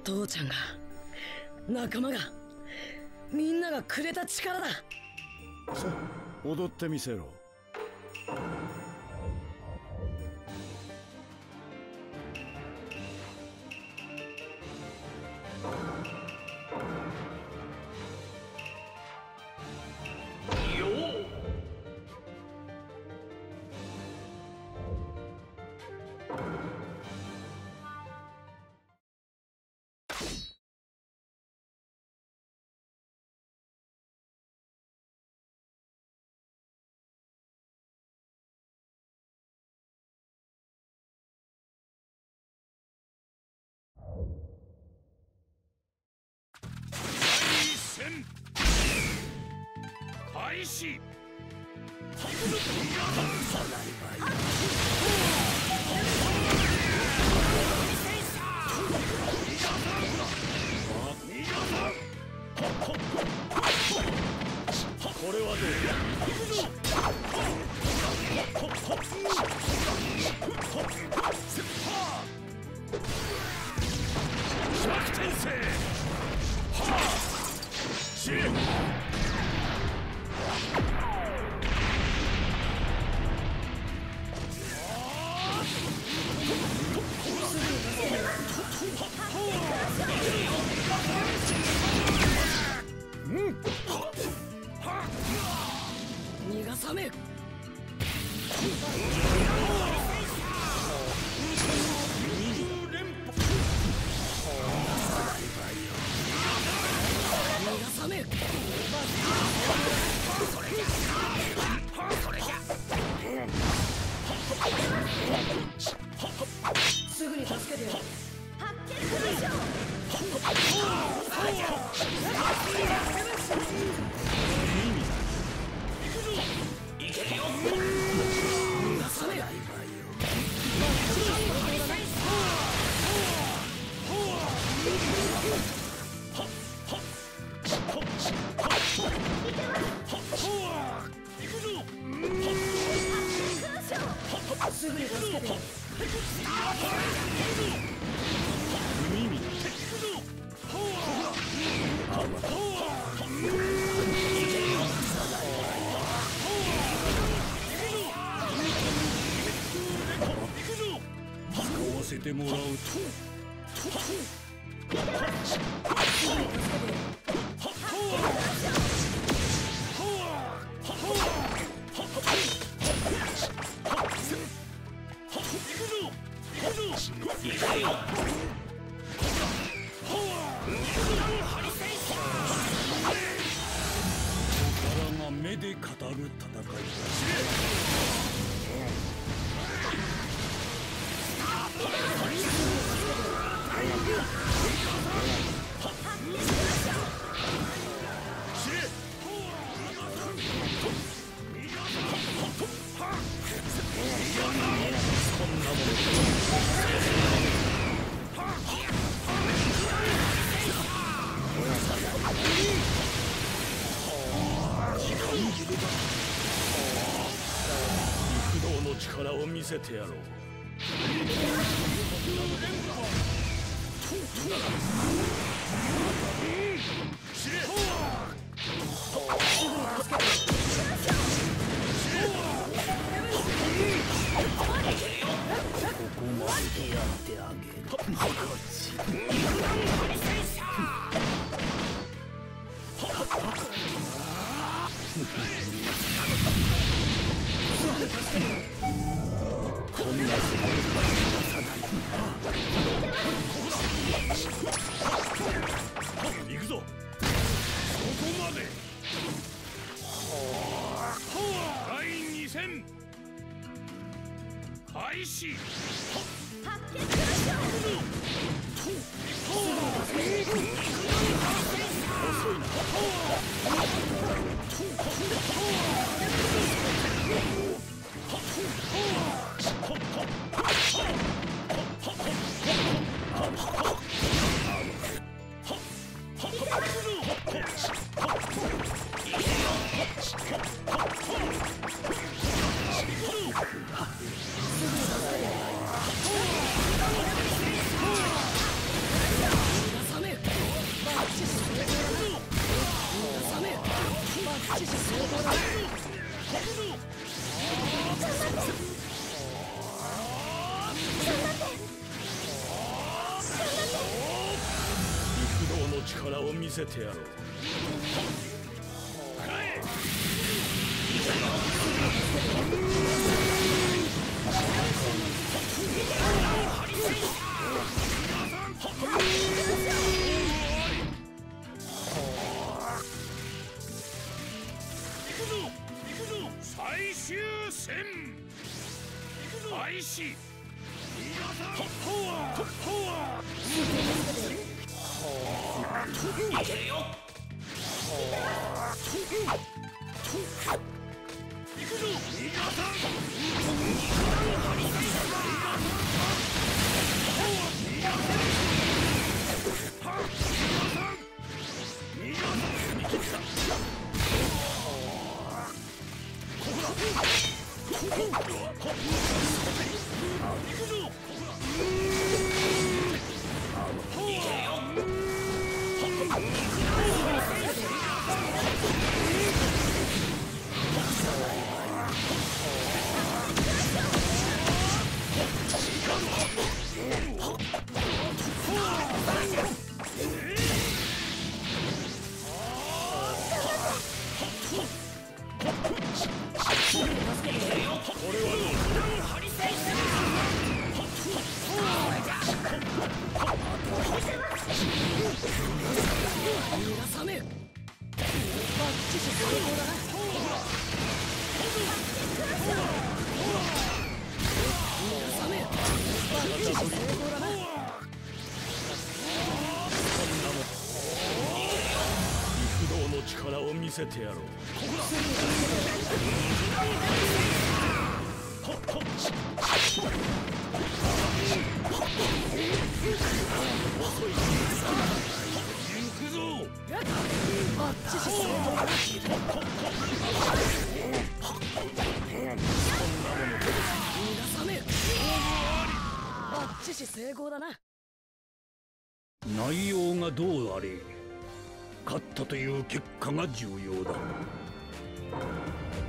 父ちゃんが、仲間が、みんながくれた力だ。 さあ、踊ってみせろ。 開始。これはどう逆転せ。はあ。し。 逃がさめ。すぐに助けてやる。すぐに助けてやる。 使わせてもらうと。目で語る戦いだ。陸道の力を見せてやろう。ここまでやってあげる。こんなすごい行くぞ。ここまで。第2戦開始。遅いな。 さ力を見せてやろう。 最終戦開始。いけるよ。行くぞ。 力を見せてやろう。行くぞ。 バッチシ成功だ。逃がさねえ。バッチシ成功だな。 内容がどうあれ勝ったという結果が重要だ。